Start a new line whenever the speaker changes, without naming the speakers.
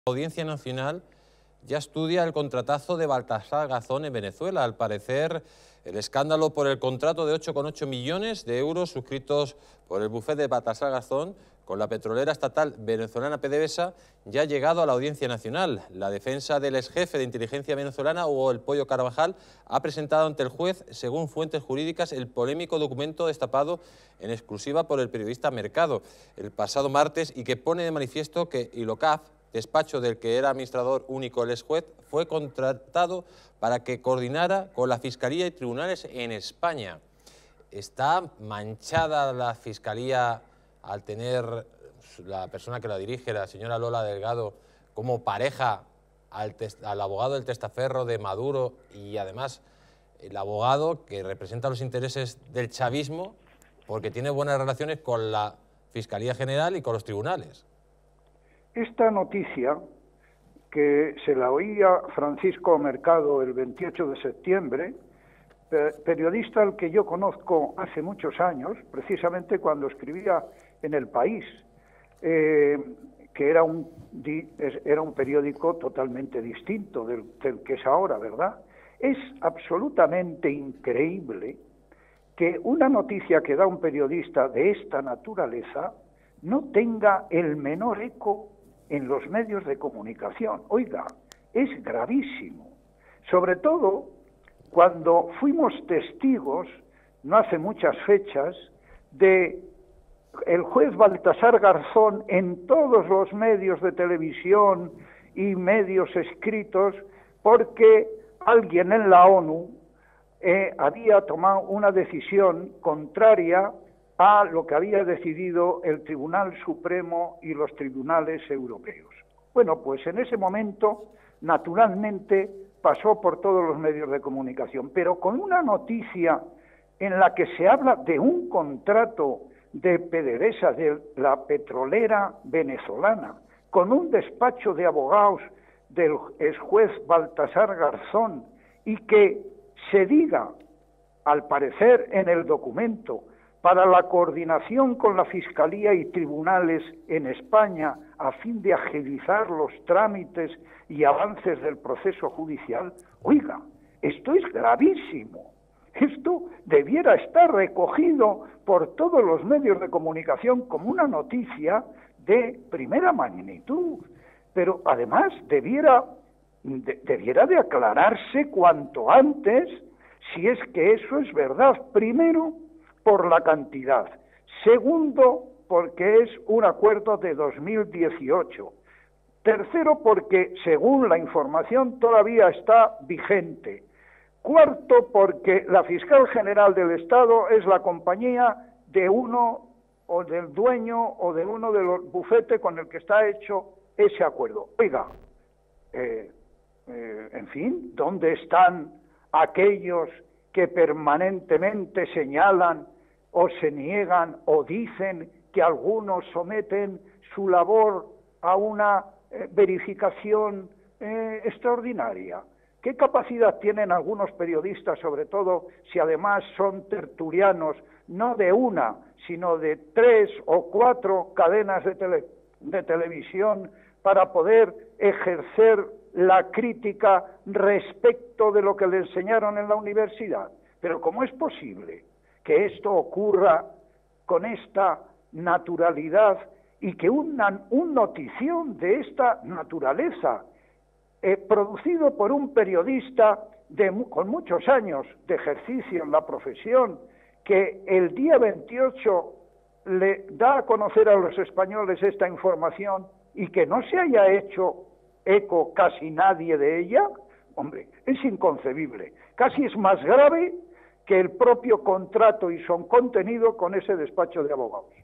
La Audiencia Nacional ya estudia el contratazo de Baltasar Garzón en Venezuela. Al parecer, el escándalo por el contrato de 8,8 millones de euros suscritos por el bufete de Baltasar Garzón con la petrolera estatal venezolana PDVSA ya ha llegado a la Audiencia Nacional. La defensa del exjefe de inteligencia venezolana, Hugo El Pollo Carvajal, ha presentado ante el juez, según fuentes jurídicas, el polémico documento destapado en exclusiva por el periodista Mercado el pasado martes y que pone de manifiesto que ILOCAF, despacho del que era administrador único el exjuez, fue contratado para que coordinara con la Fiscalía y tribunales en España. ¿Está manchada la Fiscalía al tener la persona que la dirige, la señora Lola Delgado, como pareja al abogado del testaferro de Maduro y además el abogado que representa los intereses del chavismo porque tiene buenas relaciones con la Fiscalía General y con los tribunales?
Esta noticia, que se la oía Francisco Mercado el 28 de septiembre, periodista al que yo conozco hace muchos años, precisamente cuando escribía en El País, que era un periódico totalmente distinto del que es ahora, ¿verdad? Es absolutamente increíble que una noticia que da un periodista de esta naturaleza no tenga el menor eco en los medios de comunicación. Oiga, es gravísimo. Sobre todo cuando fuimos testigos, no hace muchas fechas, de el juez Baltasar Garzón en todos los medios de televisión y medios escritos, porque alguien en la ONU había tomado una decisión contraria a lo que había decidido el Tribunal Supremo y los tribunales europeos. Bueno, pues en ese momento, naturalmente, pasó por todos los medios de comunicación, pero con una noticia en la que se habla de un contrato de PDVSA, de la petrolera venezolana, con un despacho de abogados del exjuez Baltasar Garzón, y que se diga, al parecer en el documento, para la coordinación con la Fiscalía y tribunales en España a fin de agilizar los trámites y avances del proceso judicial. Oiga, esto es gravísimo. Esto debiera estar recogido por todos los medios de comunicación como una noticia de primera magnitud, pero además debiera de aclararse cuanto antes si es que eso es verdad. Primero, por la cantidad. Segundo, porque es un acuerdo de 2018. Tercero, porque según la información todavía está vigente. Cuarto, porque la fiscal general del Estado es la compañía de uno o del dueño o de uno de los bufetes con el que está hecho ese acuerdo. Oiga, en fin, ¿dónde están aquellos que permanentemente señalan o se niegan o dicen que algunos someten su labor a una verificación extraordinaria? ¿Qué capacidad tienen algunos periodistas, sobre todo si además son tertulianos, no de una, sino de 3 o 4 cadenas de televisión, para poder ejercer la crítica respecto de lo que le enseñaron en la universidad? Pero ¿cómo es posible que esto ocurra con esta naturalidad y que un notición de esta naturaleza, producido por un periodista con muchos años de ejercicio en la profesión, que el día 28 le da a conocer a los españoles esta información y que no se haya hecho eco casi nadie de ella? Hombre, es inconcebible. Casi es más grave que el propio contrato y su contenido con ese despacho de abogados.